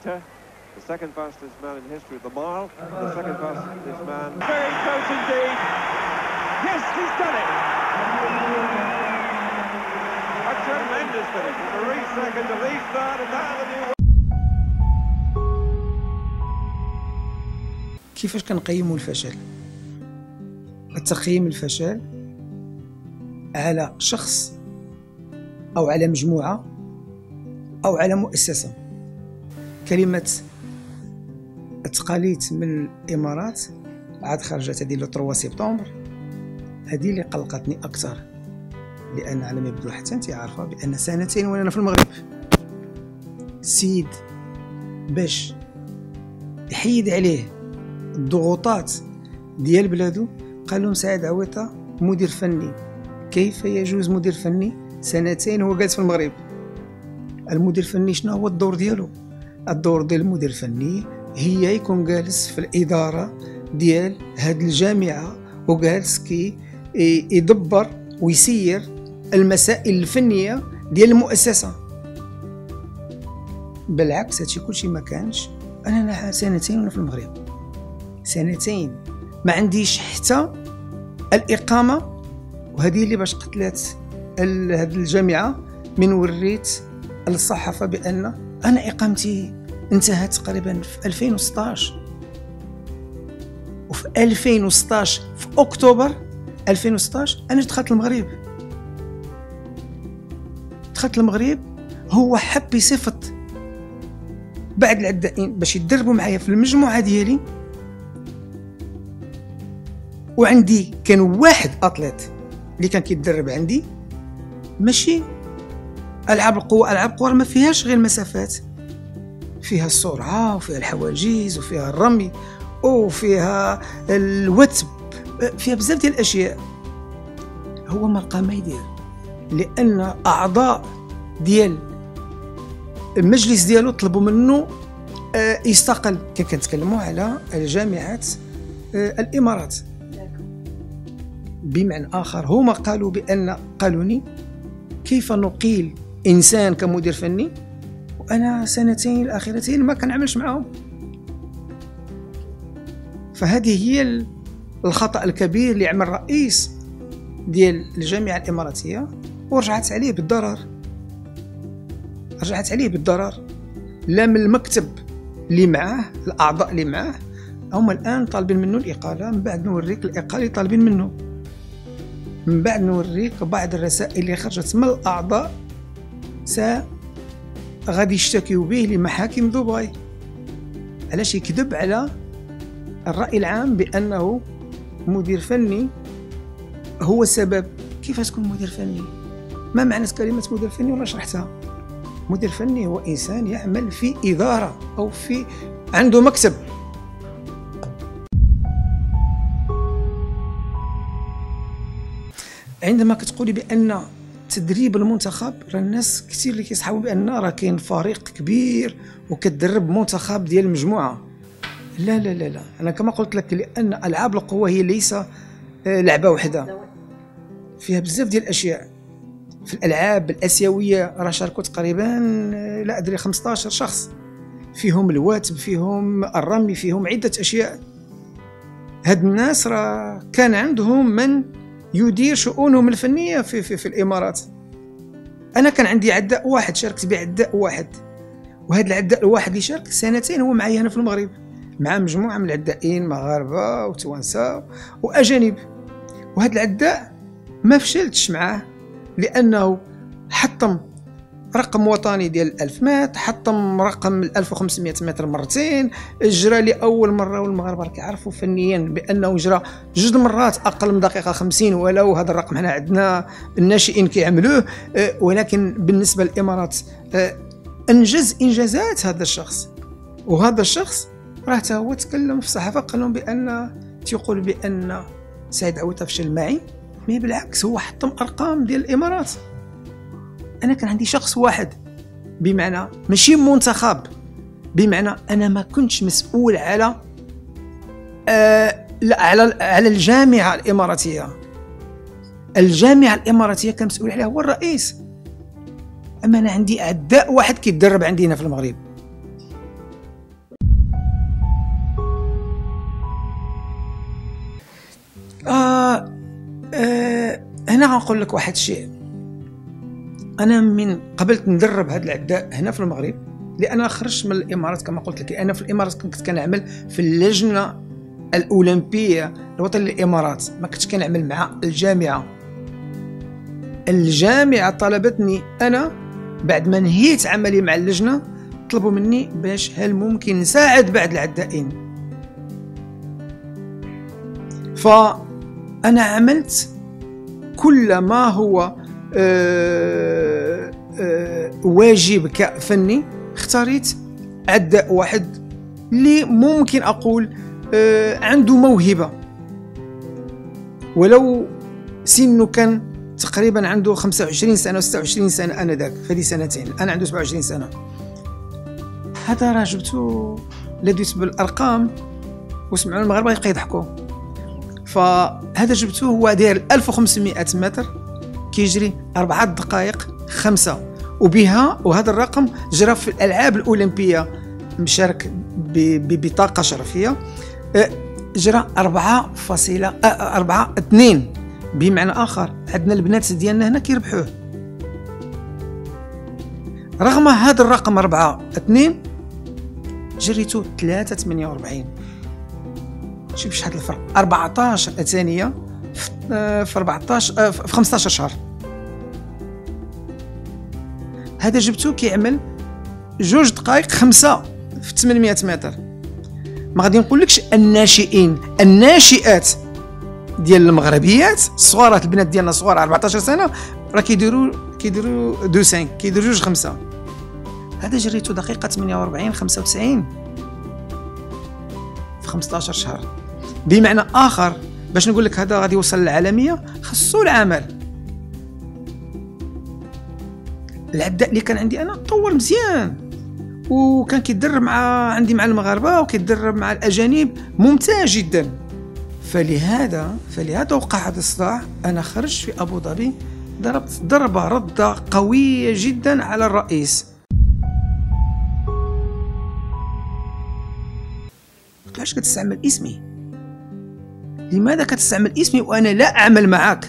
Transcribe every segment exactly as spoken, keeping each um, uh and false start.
Keita, the second fastest man in history of the mile, the second fastest man. Very close indeed. Yes, he's done it. A tremendous finish. Marie second, Elise third, and now the new. كيفاش كنقيموا الفشل؟ التقييم الفشل على شخص أو على مجموعة أو على مؤسسة. كلمة التقاليد من الإمارات عاد خرجت هذه لو ثلاثة سبتمبر، هذه اللي قلقتني أكثر، لأن على ما يبدو حتى أنت عارفة بأن سنتين وأنا في المغرب السيد باش يحيد عليه الضغوطات ديال بلادو قال لهم سعيد عويطة مدير فني. كيف يجوز مدير فني سنتين هو جالس في المغرب؟ المدير الفني شنو هو الدور ديالو؟ الدور ديال المدير الفني هي يكون جالس في الإدارة ديال هاد الجامعة وجالس كي يدبر ويسير المسائل الفنية ديال المؤسسة. بالعكس هادشي كلشي ما كانش. أنا سنتين وأنا في المغرب، سنتين ما عنديش حتى الإقامة، وهذه اللي باش قتلت هاد الجامعة من وريت للصحافة بأن أنا إقامتي انتهت تقريبا في ألفين وستطاش، وفي ألفين وستطاش في أكتوبر ألفين وستطاش أنا دخلت المغرب. دخلت المغرب هو حب يصيفط بعض العدائين باش يدربوا معايا في المجموعة ديالي، وعندي كان واحد أطليت اللي كان كيتدرب عندي. ماشي ألعاب القوة، ألعاب القوة ما فيهاش غير المسافات، فيها السرعة وفيها الحواجز وفيها الرمي وفيها الوثب، فيها بزاف ديال الأشياء. هو ما لقى ما يدير لأن أعضاء ديال المجلس ديالو طلبوا منه يستقل. كان كنتكلموا على الجامعات الإمارات. بمعنى آخر هما قالوا بأن قالوني كيف نقيل إنسان كمدير فني وأنا سنتين الأخيرتين ما كنعملش معهم. فهذه هي الخطأ الكبير اللي عمل الرئيس ديال الجامعة الإماراتية، ورجعت عليه بالضرر. رجعت عليه بالضرر لا من المكتب اللي معاه، الأعضاء اللي معاه هما الآن طالبين منه الإقالة. من بعد نوريك الإقالة اللي طالبين منه، من بعد نوريك بعض الرسائل اللي خرجت من الأعضاء سا غادي يشتكيو به لمحاكم دبي. علاش يكذب على الرأي العام بأنه مدير فني هو السبب؟ كيف تكون مدير فني؟ ما معنى كلمة مدير فني ولا شرحتها؟ مدير فني هو إنسان يعمل في إدارة أو في عنده مكتب. عندما كتقولي بأن تدريب المنتخب، راه الناس كثير اللي كيصحابوا بأن راه كاين فريق كبير وكتدرب منتخب ديال المجموعة. لا لا لا لا، أنا كما قلت لك لأن ألعاب القوة هي ليس لعبة واحدة، فيها بزاف ديال الأشياء. في الألعاب الآسيوية راه شاركوا تقريبا لا أدري خمسطاش شخص، فيهم الواتب، فيهم الرمي، فيهم عدة أشياء. هاد الناس راه كان عندهم من يدير شؤونهم الفنية في, في, في الإمارات. أنا كان عندي عداء واحد شاركت بعداء واحد، وهذا العداء الواحد اللي شارك سنتين هو معي هنا في المغرب مع مجموعة من العدائين مغاربة وتوانسة وأجانب. وهذا العداء ما فشلتش معاه لأنه حطم رقم وطني ديال ألف متر، حطم رقم ألف وخمسمائة متر مرتين، جرى لأول مرة، والمغاربة كيعرفوا فنيا بأنه جرى جوج مرات أقل من دقيقة خمسين، ولو هذا الرقم هنا عندنا الناشئين كيعملوه. ولكن بالنسبة للإمارات أنجز إنجازات هذا الشخص. وهذا الشخص راه تا هو تكلم في الصحافة قال لهم بأن تيقول بأن سعيد عويطة فشل معي. مي بالعكس هو حطم أرقام ديال الإمارات. أنا كان عندي شخص واحد، بمعنى ماشي منتخب، بمعنى أنا ما كنتش مسؤول على آه على على الجامعة الإماراتية. الجامعة الإماراتية كان مسؤول عليها هو الرئيس. أما أنا عندي أعداء واحد كيتدرب عندي هنا في المغرب. هنا غنقول لك واحد الشيء. انا من قبلت ندرب هذا العداء هنا في المغرب، لان خرجت من الامارات كما قلت لك. انا في الامارات كنت كنعمل في اللجنه الاولمبيه الوطنيه للامارات، ما كنتش كنعمل مع الجامعه. الجامعه طلبتني انا بعد ما نهيت عملي مع اللجنه، طلبوا مني باش هل ممكن نساعد بعض العدائين. فانا عملت كل ما هو أه أه واجب كفني. اختاريت عداء واحد اللي ممكن اقول أه عنده موهبه، ولو سنه كان تقريبا عنده خمسة وعشرين سنه و ستة وعشرين سنه انذاك، فهذه سنتين. انا عنده سبعة وعشرين سنه. هذا راه جبتو لديت بالارقام وسمعوا المغاربه يبقى يضحكوا. فهذا جبتوه هو داير ألف وخمسمائة متر، كيجري أربعة دقائق خمسة، وبها وهذا الرقم جرى في الألعاب الأولمبية، مشارك ببطاقة شرفية، جرى أربعة فاصلة أربعة اثنين. بمعنى آخر عندنا البنات ديالنا هنا كيربحوه. رغم هذا الرقم أربعة اثنين جريتو ثلاثة ثمانية وأربعين. شوف شحال الفرق، أربعطاش ثانية في أربعطاش في خمسطاش شهر. هذا جبتو كيعمل جوج دقائق خمسة في ثمانمائة متر. ما غادي نقولكش الناشئين، الناشئات ديال المغربيات الصغارات، البنات ديالنا صغار أربعطاش سنة راه كيديروا كيديروا دو خمسة، كيديروا جوج خمسة. هذا جريتو دقيقة ثمانية وأربعين خمسة وتسعين في خمسطاش شهر. بمعنى آخر باش نقول لك هذا غادي يوصل للعالمية خصو العمل. العداء اللي كان عندي انا طول مزيان، وكان كيتدرب مع عندي مع المغاربه وكيتدرب مع الاجانب ممتاز جدا. فلهذا فلهذا وقع هذا الصراع. انا خرجت في ابو ظبي ضربت ضربه رده قويه جدا على الرئيس. قلت له علاش كتستعمل اسمي؟ لماذا كتستعمل اسمي وانا لا اعمل معك؟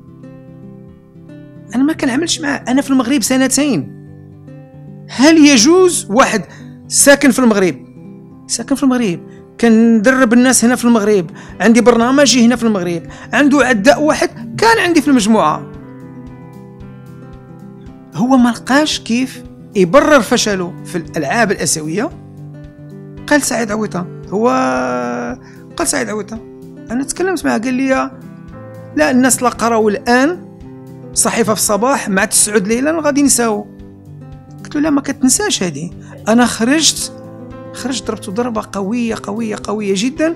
أنا ما كنعملش معاه، أنا في المغرب سنتين. هل يجوز واحد ساكن في المغرب ساكن في المغرب كندرب الناس هنا في المغرب، عندي برنامجي هنا في المغرب، عنده عداء واحد كان عندي في المجموعة، هو ما لقاش كيف يبرر فشله في الألعاب الآسيوية؟ قال سعيد عويطة، هو قال سعيد عويطة. أنا تكلمت معه قال لي لا، الناس لا قراو الآن صحيفة في الصباح مع تسعود ليلا غادي نساو. قلت له لا، ما كتنساش هذه. انا خرجت خرجت ضربت ضربه قويه قويه قويه جدا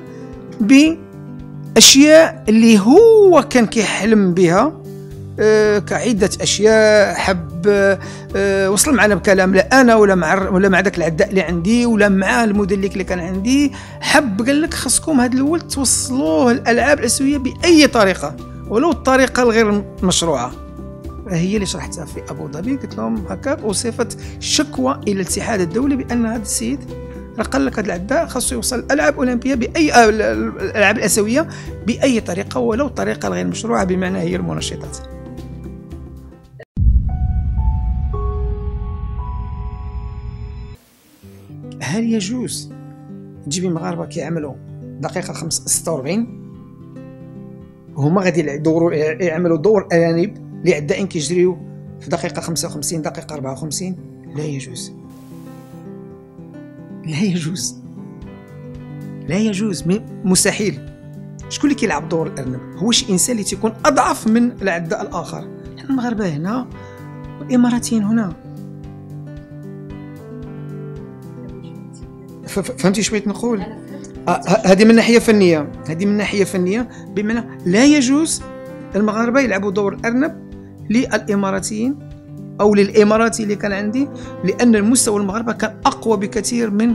باشياء اللي هو كان كيحلم بها، أه كعده اشياء. حب أه وصل معنا بكلام لا انا ولا مع ولا مع داك العداء اللي عندي ولا مع المدلك اللي كان عندي. حب قال لك خصكم هذا الولد توصلوه الالعاب الاسيويه باي طريقه، ولو الطريقه الغير مشروعه. هي اللي شرحتها في ابو ظبي. قلت لهم هكاك، وصفت شكوى الى الاتحاد الدولي بان هذا السيد راه قال لك هذا العداء خاصو يوصل الالعاب الاولمبيه باي الالعاب الاسيويه باي طريقه، ولو الطريقه الغير مشروعه، بمعنى هي المنشطات. هل يجوز تجيبي مغاربه كيعملوا دقيقه خمسة ستة وأربعين هما غادي يدوروا يعملوا دور ارانب لعدائين كيجريو في دقيقة خمسة وخمسين دقيقة أربعة وخمسين؟ لا يجوز، لا يجوز، لا يجوز، مستحيل. شكون اللي كيلعب دور الأرنب؟ هو شي إنسان اللي تيكون أضعف من العداء الآخر. حنا المغاربة هنا والإماراتيين هنا. فهمتي شوية نقول؟ هذه من ناحية فنية، هذه من ناحية فنية، بمعنى لا يجوز المغاربة يلعبوا دور الأرنب للإماراتيين أو للإماراتي اللي كان عندي، لأن المستوى المغاربة كان أقوى بكثير من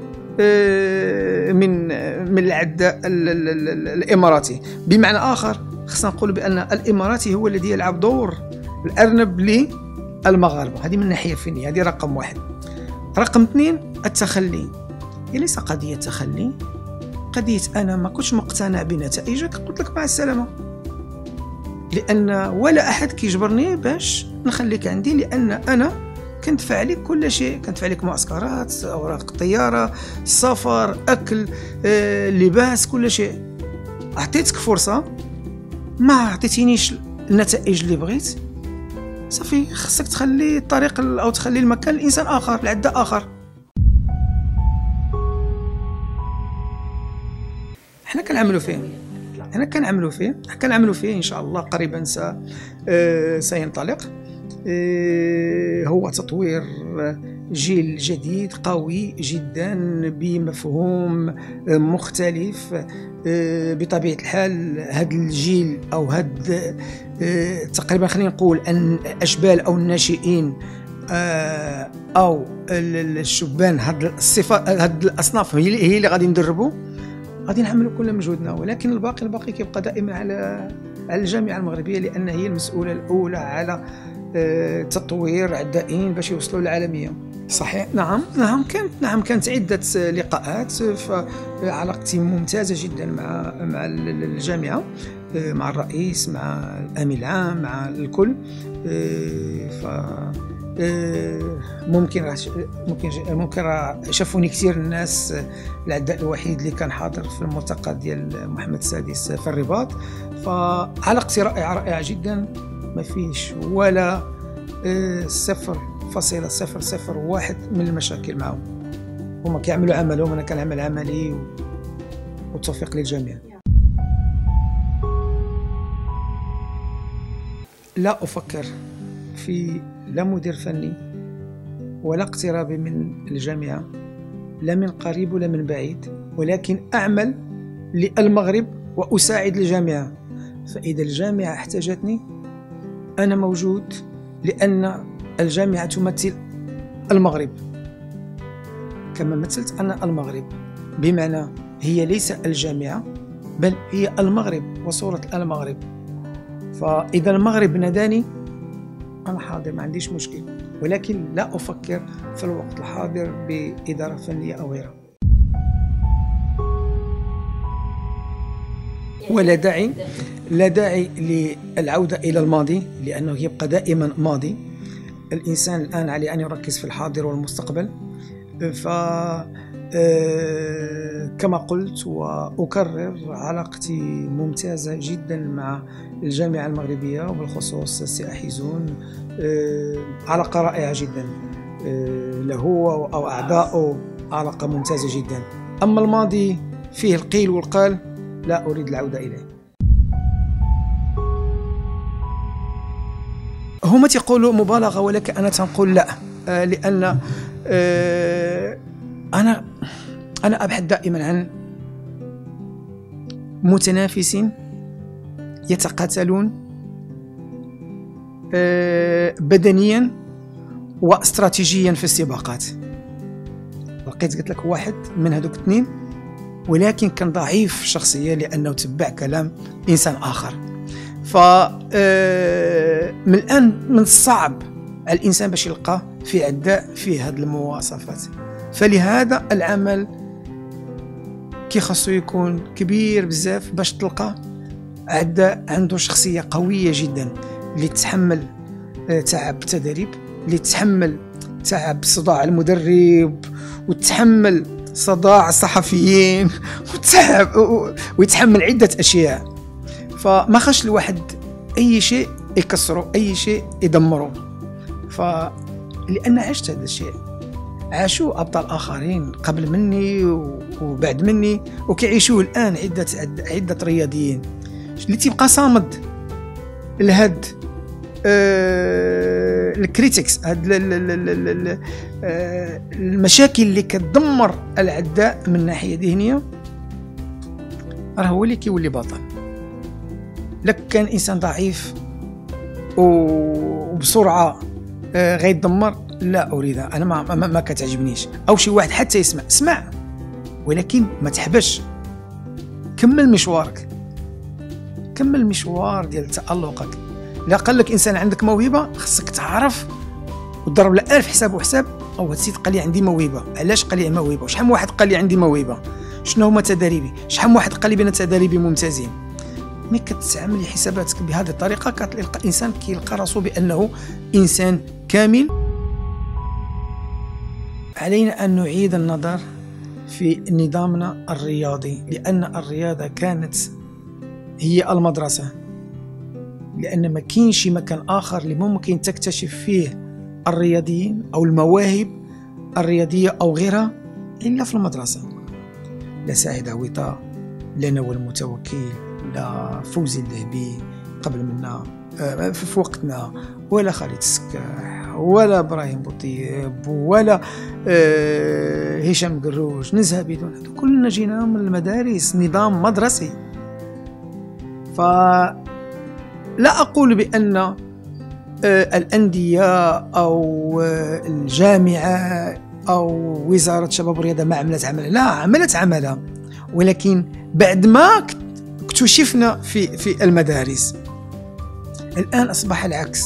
من من العداء الإماراتي. بمعنى آخر خصنا نقول بأن الإماراتي هو الذي يلعب دور الأرنب للمغاربة. هذه من الناحية الفنية، هذه رقم واحد. رقم اثنين، التخلي. هي ليس قضية تخلي، قضية أنا ما كنتش مقتنع بنتائجك، قلت لك مع السلامة. لان ولا احد كيجبرني باش نخليك عندي، لان انا كندفع عليك كل شيء، كندفع عليك معسكرات، اوراق الطياره، السفر، اكل، آه، لباس، كل شيء. عطيتك فرصه ما عطيتينيش النتائج اللي بغيت، صافي خصك تخلي الطريق او تخلي المكان لانسان اخر، لعداء اخر. حنا كنعملوا فيه حنا كنعملوا فيه كنعملوا فيه ان شاء الله قريبا س آه سينطلق. آه هو تطوير جيل جديد قوي جدا بمفهوم مختلف. آه بطبيعه الحال هذا الجيل او هذا آه تقريبا خلينا نقول ان الاشبال او الناشئين آه او الشبان، هذه الصفات هذه الاصناف هي هي اللي غادي ندربوا، غادي نعملوا كل مجهودنا. ولكن الباقي الباقي كيبقى دائما على على الجامعه المغربيه، لان هي المسؤوله الاولى على تطوير عدائين باش يوصلوا للعالميه. صحيح، نعم نعم كانت نعم كانت عده لقاءات، فعلاقتي ممتازه جدا مع مع الجامعه، مع الرئيس، مع الامين العام، مع الكل. ف ممكن ممكن ممكن شافوني كثير الناس. العداء الوحيد اللي كان حاضر في الملتقى ديال محمد السادس في الرباط، فعلاقتي رائعه رائعه جدا، ما فيش ولا صفر فاصلة صفر صفر واحد من المشاكل معهم. هما كيعملوا عملهم، انا كنعمل عملي، والتوفيق للجميع. لا افكر في لا مدير فني ولا اقترابي من الجامعة، لا من قريب ولا من بعيد، ولكن أعمل للمغرب وأساعد الجامعة. فإذا الجامعة احتاجتني أنا موجود، لأن الجامعة تمثل المغرب كما مثلت أنا المغرب، بمعنى هي ليس الجامعة بل هي المغرب وصورة المغرب. فإذا المغرب ناداني أنا حاضر، ما عنديش مشكل، ولكن لا أفكر في الوقت الحاضر بإدارة فنية أو غيرها. ولا داعي لا داعي للعودة إلى الماضي، لأنه يبقى دائما ماضي. الإنسان الآن عليه أن يركز في الحاضر والمستقبل. ف كما قلت وأكرر، علاقتي ممتازة جدا مع الجامعة المغربية وبالخصوص السي حيزون، علاقة رائعة جدا له أو أعضائه، علاقة ممتازة جدا. أما الماضي فيه القيل والقال، لا أريد العودة إليه. هما تيقولوا مبالغة، ولكن أنا تنقول لا، لأن أنا أنا أبحث دائما عن متنافسين يتقاتلون بدنيا واستراتيجيا في السباقات. لقيت قلت لك واحد من هذوك اثنين، ولكن كان ضعيف شخصيا لأنه تبع كلام إنسان آخر. ف من الآن من الصعب على الإنسان باش يلقى في عداء فيه هذه المواصفات. فلهذا العمل كي خاصو يكون كبير بزاف باش تلقى عداء عنده شخصية قوية جدا، اللي تتحمل تعب التدريب، اللي تتحمل تعب صداع المدرب، وتتحمل صداع الصحفيين، وتعب ويتحمل عدة أشياء. فما خاش الواحد أي شيء يكسره، أي شيء يدمره. فلأن عشت هذا الشيء، عاشوا أبطال آخرين قبل مني وبعد مني، وكيعيشوه الآن عدة عدة رياضيين. اللي تيبقى صامد لهاد آه الكريتكس، هاد المشاكل اللي كتدمر العداء من ناحية ذهنية، راه هو اللي كيولي بطل. لك كان إنسان ضعيف وبسرعة آه غيدمر، لا أريدها، أنا ما, ما, ما كتعجبنيش. أو شي واحد حتى يسمع اسمع، ولكن ما تحبش، كمل مشوارك، كمل مشوار ديال تألقك. لا قال لك إنسان عندك موهبة، خصك تعرف وتضرب له ألف حساب وحساب. أو هاد السيد قال لي عندي موهبة، علاش قال لي موهبة؟ وشحال من واحد قال لي عندي موهبة؟ شنو هما تدريبي؟ شحال من واحد قال لي بأن تدريبي ممتازين؟ مي كتعملي حساباتك بهذه الطريقه كتلقى الانسان كيلقى راسو بانه انسان كامل. علينا ان نعيد النظر في نظامنا الرياضي، لان الرياضه كانت هي المدرسه، لان ما كاينش مكان اخر اللي ممكن تكتشف فيه الرياضيين او المواهب الرياضيه او غيرها الا في المدرسه. لا سعيد عويطه، لا نوال المتوكل، لا فوزي الذهبي قبل منا في وقتنا، ولا خالد السكاح، ولا ابراهيم بوطيب، ولا هشام قروش، نزهه بدون هذا كلنا جينا من المدارس، نظام مدرسي. فلا اقول بان الانديه او الجامعه او وزاره الشباب والرياضه ما عملت عملها، لا عملت عملها، ولكن بعد ما اكتشفنا في في المدارس. الان اصبح العكس.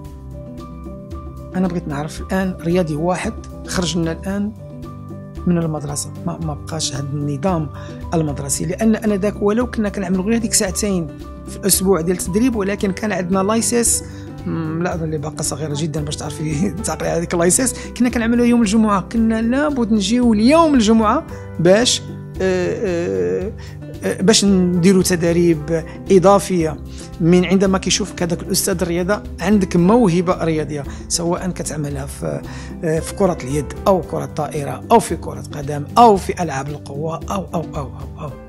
انا بغيت نعرف الان رياضي واحد خرج لنا الان من المدرسه، ما, ما بقاش هذا النظام المدرسي، لان انا ذاك ولو كنا كنعملوا غير هذيك ساعتين في الاسبوع ديال التدريب، ولكن كان عندنا لايسيس لا اظن اللي باقا صغيره جدا باش تعرفي تعقلي هذيك اللايسيس، كنا كنعملوها يوم الجمعه، كنا لابد نجيو اليوم الجمعه باش آآ آآ باش نديروا تدريب اضافيه من عندما كيشوفك هذاك الاستاذ الرياضه عندك موهبه رياضيه، سواء كتعملها في في كره اليد او كره الطائره او في كره قدم او في العاب القوه او او او او, أو.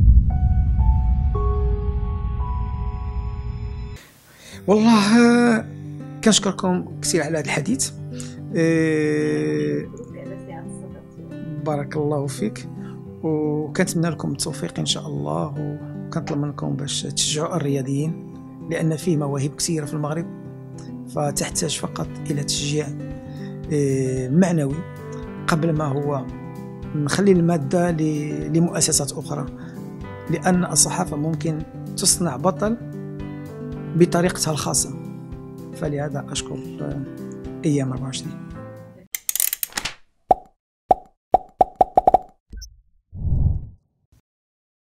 والله كنشكركم كثير على هذا الحديث. بارك الله فيك، وكنتمنى لكم التوفيق ان شاء الله، وكنطلب منكم باش تشجعوا الرياضيين، لان فيه مواهب كثيره في المغرب، فتحتاج فقط الى تشجيع معنوي قبل ما هو نخلي الماده لمؤسسات اخرى، لان الصحافه ممكن تصنع بطل بطريقتها الخاصه. فلهذا اشكر ايام أربعة وعشرين.